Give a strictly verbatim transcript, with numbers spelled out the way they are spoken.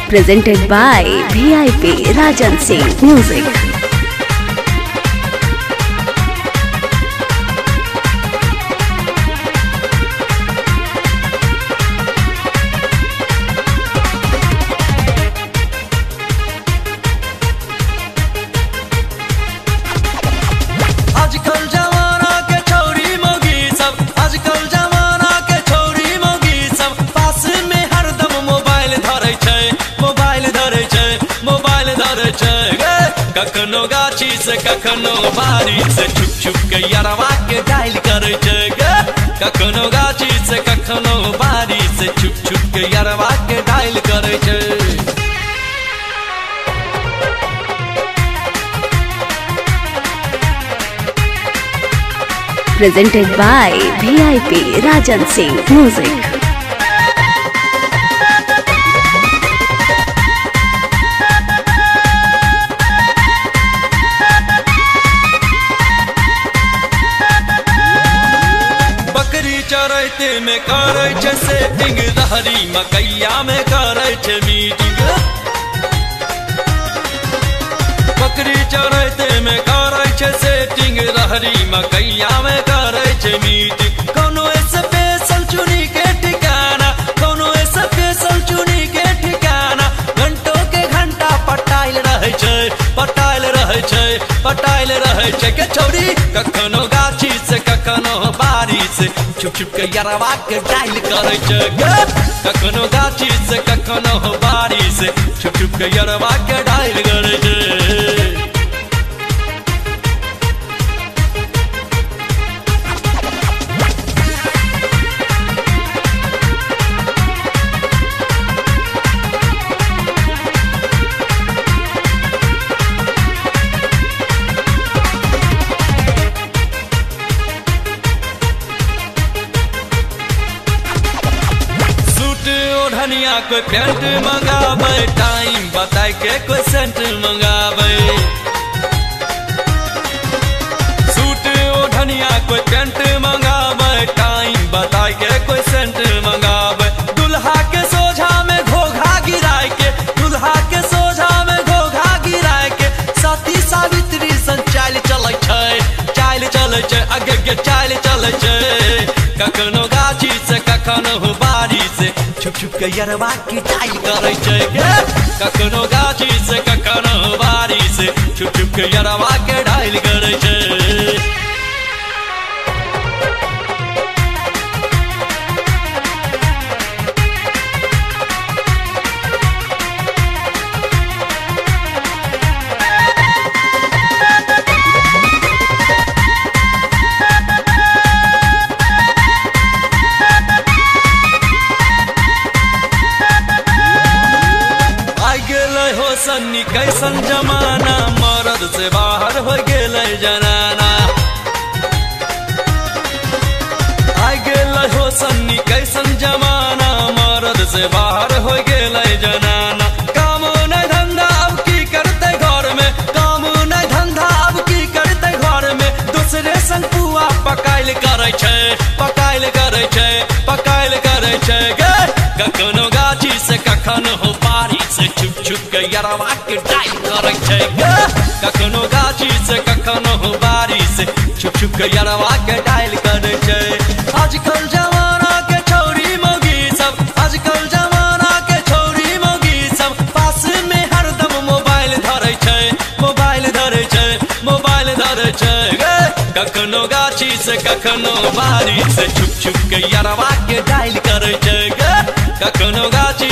Presented by V I P Rajan Singh Music. आजकल जमाना के छोरी मोगी सब आजकल जमाना के छोरी मोगी सब पास में हरदम मोबाइल धरे छै मोबाइल धरे छै मोबाइल धरे छै गे कखनो गाछी से कखनो बारी से छुप छुप के यारवा के डायल करे छै गे कखनो गाछी से कखनो बारी से छुप छुप के यारवा के डायल करे छै। Presented by V I P Rajan Singh Music. बकरी चरैते में करे छै सेटिंग रहरी मकैया में करे छै मीटिंग बकरी चरैते में करे छै सेटिंग रहरी मकैया में करे छै मीटिंग कोनो स्पेशल चुनी के ठिकाना कोनो स्पेशल चुनी के ठिकाना घंटों के घंटा पटाइल रहे छै पटाइल रहे छै पटाइल रहे छै के छौरी कखनो गाछी से कखनो बारी से छुप छुप के यारवा के डायल करे छै कखनो गाछी से कखनो बारी से छुप छुप के यारवा के डायल करे छै। धनिया कोई पेंट मंगावे टाइम बताए के कोई सेंट मंगावे सूट ओ धनिया कोई पेंट मंगावे टाइम बताए के कोई सेंट मंगावे दुल्हा के सोझा में घोघा गिराए के दुल्हा के सोझा में घोघा गिराए के सती सावित्री सन चाल चले छै चाल चले छै आगे के चाल चले छै कखनो गाछी से कखनो बारी से छुप छुप के यारवा की डायल करे छै कखनो गाछी से कखनो बारी से छुप छुप के यारवा के डायल करे छै। सन्नी कैसन जमाना मर्द से बाहर हो गेले जनाना आइ गेले हो सन्नी कैसन जमाना मर्द से बाहर हो गेले जनाना काम नहीं धंधा अब की करते घर में काम नहीं धंधा अब की करते घर में दूसरे संग पुआ पकाइल करे छै पकाइल करे छै पकाइल करे छै गे कखनो गाछी से कखनो बारी से छुप छुप के यारवा के डायल करे छै कखनो गाछी से कखनो बारी से छुप छुप के यारवा के डायल करे छै। आजकल जमाना के छोरी मोगी सब आजकल जमाना के छोरी मोगी सब पास में हरदम मोबाइल धरे छै मोबाइल धरे छै मोबाइल धरे छै कखनो गाछी से कखनो बारी से छुप छुप के यारवा के डायल करे छै कखनो गाछी